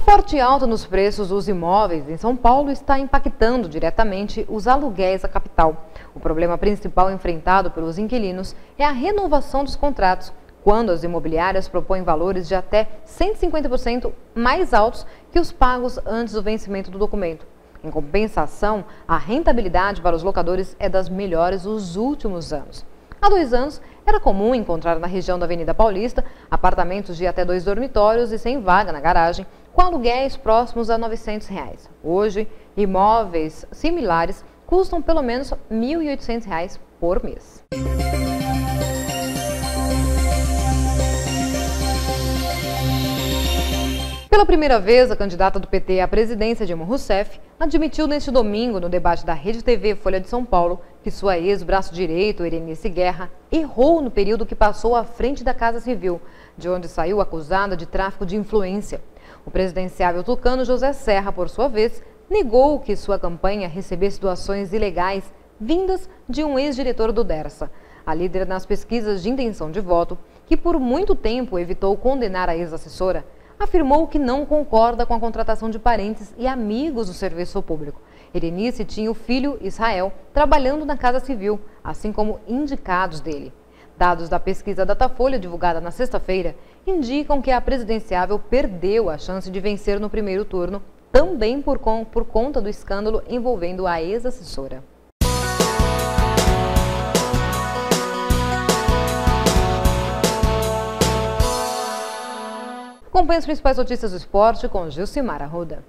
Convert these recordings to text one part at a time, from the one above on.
forte alta nos preços dos imóveis em São Paulo está impactando diretamente os aluguéis da capital. O problema principal enfrentado pelos inquilinos é a renovação dos contratos, quando as imobiliárias propõem valores de até 150% mais altos que os pagos antes do vencimento do documento. Em compensação, a rentabilidade para os locadores é das melhores dos últimos anos. Há 2 anos, era comum encontrar na região da Avenida Paulista apartamentos de até 2 dormitórios e sem vaga na garagem, com aluguéis próximos a R$ 900. Hoje, imóveis similares custam pelo menos R$ 1.800 por mês. Pela primeira vez, a candidata do PT à presidência, Dilma Rousseff, admitiu neste domingo, no debate da Rede TV Folha de São Paulo, que sua ex-braço direito, Erenice Guerra, errou no período que passou à frente da Casa Civil, de onde saiu acusada de tráfico de influência. O presidenciável tucano José Serra, por sua vez, negou que sua campanha recebesse doações ilegais vindas de um ex-diretor do Dersa. A líder nas pesquisas de intenção de voto, que por muito tempo evitou condenar a ex-assessora, afirmou que não concorda com a contratação de parentes e amigos do serviço público. Erenice tinha o filho Israel trabalhando na Casa Civil, assim como indicados dele. Dados da pesquisa Datafolha, divulgada na sexta-feira, indicam que a presidenciável perdeu a chance de vencer no primeiro turno, também por conta do escândalo envolvendo a ex-assessora. Acompanhe as principais notícias do esporte com Gilcimar Arruda.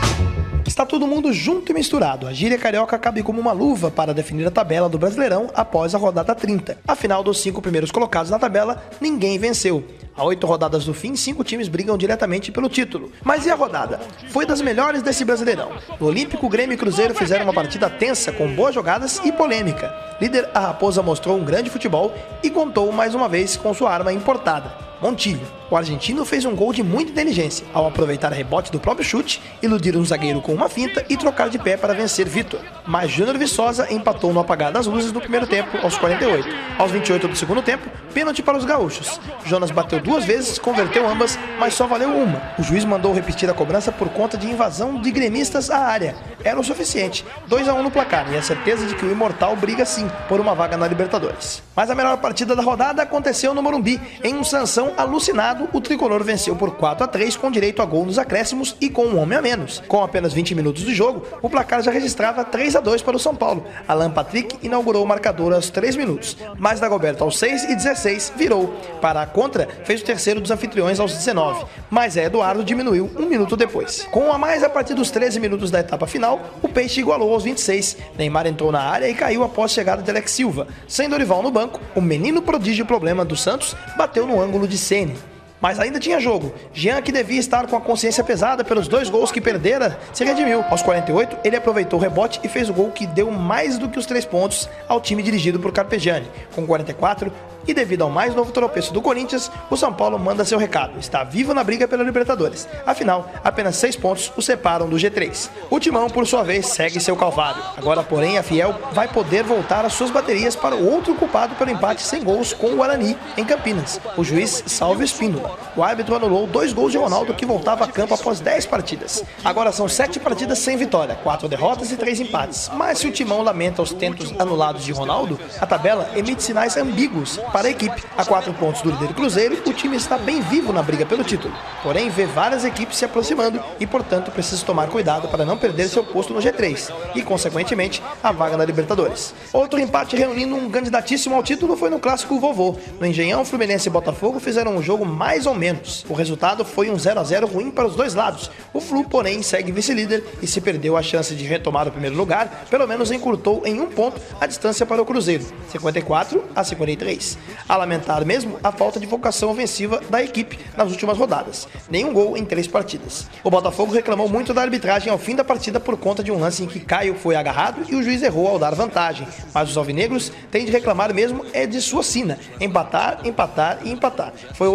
Está todo mundo junto e misturado. A gíria carioca cabe como uma luva para definir a tabela do Brasileirão após a rodada 30. Afinal, dos 5 primeiros colocados na tabela, ninguém venceu. A 8 rodadas do fim, 5 times brigam diretamente pelo título. Mas e a rodada? Foi das melhores desse Brasileirão. No Olímpico, Grêmio e Cruzeiro fizeram uma partida tensa, com boas jogadas e polêmica. Líder, a Raposa mostrou um grande futebol e contou mais uma vez com sua arma importada, Montijo. O argentino fez um gol de muita inteligência, ao aproveitar rebote do próprio chute, iludir um zagueiro com uma finta e trocar de pé para vencer Vitor. Mas Júnior Viçosa empatou no apagar das luzes no primeiro tempo, aos 48. Aos 28 do segundo tempo, pênalti para os gaúchos. Jonas bateu 2 vezes, converteu ambas, mas só valeu uma. O juiz mandou repetir a cobrança por conta de invasão de gremistas à área. Era o suficiente. 2-1 no placar e a certeza de que o Imortal briga sim por uma vaga na Libertadores. Mas a melhor partida da rodada aconteceu no Morumbi. Em um Sansão alucinado, o tricolor venceu por 4-3 com direito a gol nos acréscimos e com um homem a menos. Com apenas 20 minutos de jogo, o placar já registrava 3-2 para o São Paulo. Alan Patrick inaugurou o marcador aos 3 minutos, mas Dagoberto aos 6 e 16 virou. Para a contra, fez o terceiro dos anfitriões aos 19, mas Eduardo diminuiu 1 minuto depois. Com um a mais a partir dos 13 minutos da etapa final, o Peixe igualou aos 26. Neymar entrou na área e caiu após chegada de Alex Silva. Sem Dorival no banco, o menino prodígio problema do Santos bateu no ângulo de Ceni. Mas ainda tinha jogo. Jean, que devia estar com a consciência pesada pelos 2 gols que perdera, se redimiu. Aos 48, ele aproveitou o rebote e fez o gol que deu mais do que os 3 pontos ao time dirigido por Carpegiani. Com 44, e devido ao mais novo tropeço do Corinthians, o São Paulo manda seu recado. Está vivo na briga pela Libertadores. Afinal, apenas 6 pontos o separam do G3. O Timão, por sua vez, segue seu calvário. Agora, porém, a Fiel vai poder voltar às suas baterias para o outro culpado pelo empate sem gols com o Guarani, em Campinas, o juiz Salvio Espínola. O árbitro anulou 2 gols de Ronaldo, que voltava a campo após 10 partidas. Agora são 7 partidas sem vitória, 4 derrotas e 3 empates. Mas se o Timão lamenta os tentos anulados de Ronaldo, a tabela emite sinais ambíguos para a equipe. A 4 pontos do líder Cruzeiro, o time está bem vivo na briga pelo título. Porém, vê várias equipes se aproximando e, portanto, precisa tomar cuidado para não perder seu posto no G3 e, consequentemente, a vaga na Libertadores. Outro empate reunindo um candidatíssimo ao título foi no clássico Vovô. No Engenhão, Fluminense e Botafogo fizeram um jogo mais ou menos. O resultado foi um 0-0 ruim para os 2 lados. O Flu, porém, segue vice-líder e se perdeu a chance de retomar o primeiro lugar, pelo menos encurtou em 1 ponto a distância para o Cruzeiro, 54-53. A lamentar mesmo a falta de vocação ofensiva da equipe nas últimas rodadas. Nenhum gol em 3 partidas. O Botafogo reclamou muito da arbitragem ao fim da partida por conta de um lance em que Caio foi agarrado e o juiz errou ao dar vantagem. Mas os alvinegros têm de reclamar mesmo é de sua sina. Empatar, empatar e empatar. Foi o 8º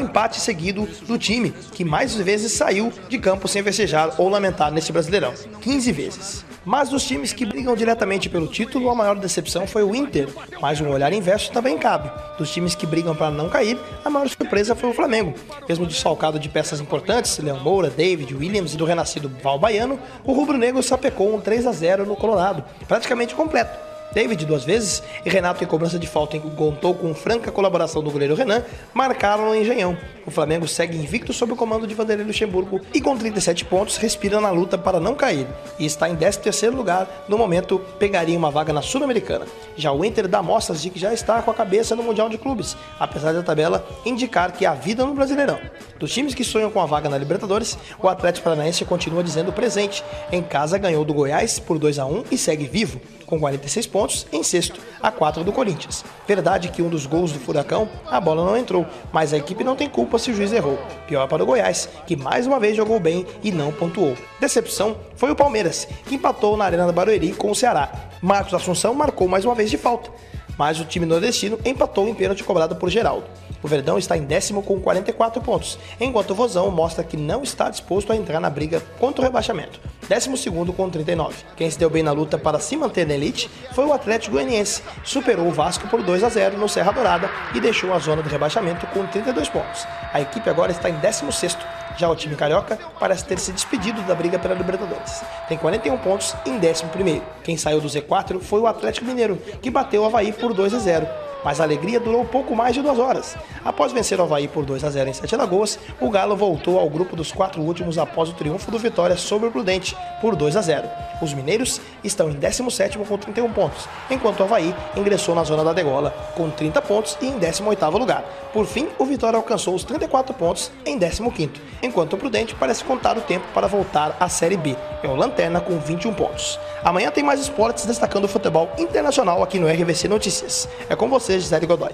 empate seguido do time, que mais vezes saiu de campo sem festejar ou lamentar neste Brasileirão, 15 vezes. Mas dos times que brigam diretamente pelo título, a maior decepção foi o Inter, mas um olhar inverso também cabe. Dos times que brigam para não cair, a maior surpresa foi o Flamengo. Mesmo desfalcado de peças importantes, Leão Moura, David, Williams e do renascido Val Baiano, o rubro-negro sapecou um 3-0 no Colorado, praticamente completo. David 2 vezes e Renato em cobrança de falta contou com franca colaboração do goleiro Renan, marcaram no Engenhão. O Flamengo segue invicto sob o comando de Vanderlei Luxemburgo e com 37 pontos respira na luta para não cair e está em 13º lugar, no momento pegaria uma vaga na Sul-Americana. Já o Inter dá mostras de que já está com a cabeça no Mundial de Clubes, apesar da tabela indicar que há vida no Brasileirão. Dos times que sonham com a vaga na Libertadores, o Atlético Paranaense continua dizendo presente. Em casa ganhou do Goiás por 2-1 e segue vivo, com 46 pontos, em sexto, a 4 do Corinthians. Verdade que um dos gols do Furacão, a bola não entrou, mas a equipe não tem culpa se o juiz errou. Pior para o Goiás, que mais uma vez jogou bem e não pontuou. Decepção foi o Palmeiras, que empatou na Arena do Barueri com o Ceará. Marcos Assunção marcou mais uma vez de falta, mas o time nordestino empatou em pênalti cobrado por Geraldo. O Verdão está em 10º com 44 pontos, enquanto o Vozão mostra que não está disposto a entrar na briga contra o rebaixamento. 12º com 39. Quem se deu bem na luta para se manter na elite foi o Atlético Goianiense. Superou o Vasco por 2-0 no Serra Dourada e deixou a zona de rebaixamento com 32 pontos. A equipe agora está em 16º. Já o time carioca parece ter se despedido da briga pela Libertadores. Tem 41 pontos em 11º. Quem saiu do Z4 foi o Atlético Mineiro, que bateu o Avaí por 2-0. Mas a alegria durou pouco mais de 2 horas. Após vencer o Avaí por 2-0 em Sete Lagoas, o Galo voltou ao grupo dos 4 últimos após o triunfo do Vitória sobre o Prudente por 2-0. Os mineiros estão em 17º com 31 pontos, enquanto o Avaí ingressou na zona da degola com 30 pontos e em 18º lugar. Por fim, o Vitória alcançou os 34 pontos em 15º, enquanto o Prudente parece contar o tempo para voltar à Série B. É o Lanterna com 21 pontos. Amanhã tem mais esportes destacando o futebol internacional aqui no RVC Notícias. É com você, Gisele Godoy.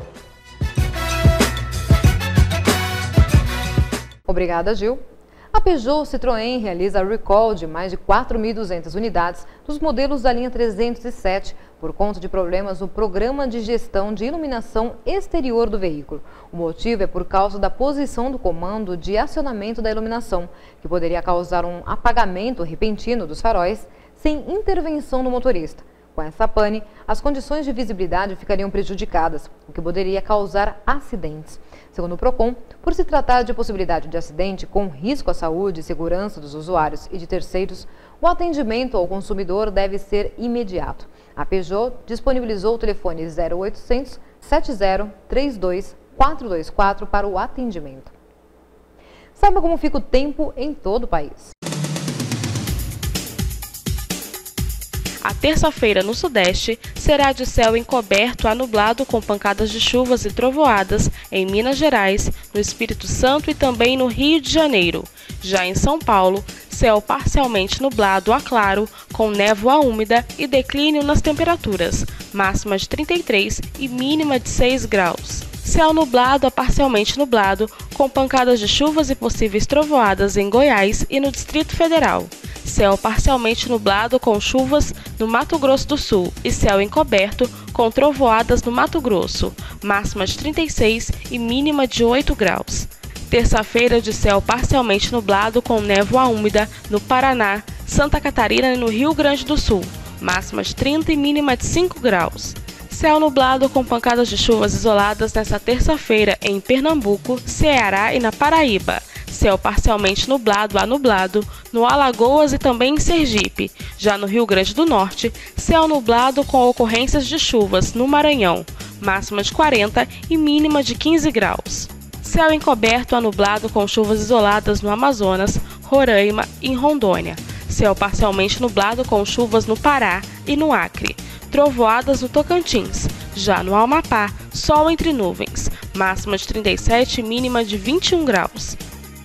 Obrigada, Gil. A Peugeot Citroën realiza recall de mais de 4.200 unidades dos modelos da linha 307 por conta de problemas no programa de gestão de iluminação exterior do veículo. O motivo é por causa da posição do comando de acionamento da iluminação, que poderia causar um apagamento repentino dos faróis sem intervenção do motorista. Com essa pane, as condições de visibilidade ficariam prejudicadas, o que poderia causar acidentes. Segundo o Procon, por se tratar de possibilidade de acidente com risco à saúde e segurança dos usuários e de terceiros, o atendimento ao consumidor deve ser imediato. A Peugeot disponibilizou o telefone 0800 70 32 424 para o atendimento. Saiba como fica o tempo em todo o país. A terça-feira no Sudeste será de céu encoberto a nublado com pancadas de chuvas e trovoadas em Minas Gerais, no Espírito Santo e também no Rio de Janeiro. Já em São Paulo, céu parcialmente nublado a claro, com névoa úmida e declínio nas temperaturas, máxima de 33 e mínima de 6 graus. Céu nublado a parcialmente nublado, com pancadas de chuvas e possíveis trovoadas em Goiás e no Distrito Federal. Céu parcialmente nublado com chuvas no Mato Grosso do Sul e céu encoberto com trovoadas no Mato Grosso, máxima de 36 e mínima de 8 graus. Terça-feira de céu parcialmente nublado com névoa úmida no Paraná, Santa Catarina e no Rio Grande do Sul, máxima de 30 e mínima de 5 graus. Céu nublado com pancadas de chuvas isoladas nesta terça-feira em Pernambuco, Ceará e na Paraíba. Céu parcialmente nublado a nublado no Alagoas e também em Sergipe. Já no Rio Grande do Norte, céu nublado com ocorrências de chuvas no Maranhão, máxima de 40 e mínima de 15 graus. Céu encoberto a nublado com chuvas isoladas no Amazonas, Roraima e em Rondônia. Céu parcialmente nublado com chuvas no Pará e no Acre. Trovoadas no Tocantins. Já no Amapá, sol entre nuvens, máxima de 37 e mínima de 21 graus.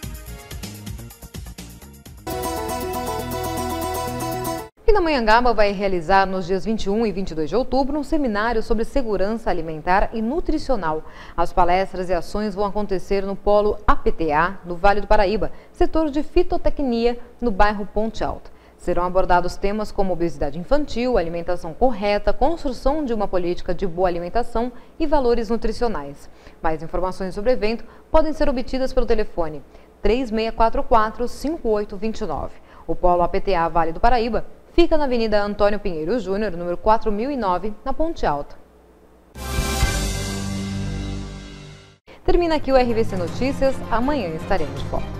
Pindamonhangaba vai realizar nos dias 21 e 22 de outubro um seminário sobre segurança alimentar e nutricional. As palestras e ações vão acontecer no Polo APTA, no Vale do Paraíba, setor de fitotecnia, no bairro Ponte Alta. Serão abordados temas como obesidade infantil, alimentação correta, construção de uma política de boa alimentação e valores nutricionais. Mais informações sobre o evento podem ser obtidas pelo telefone 3644-5829. O Polo APTA Vale do Paraíba fica na Avenida Antônio Pinheiro Júnior, número 4009, na Ponte Alta. Termina aqui o RVC Notícias, amanhã estaremos de volta.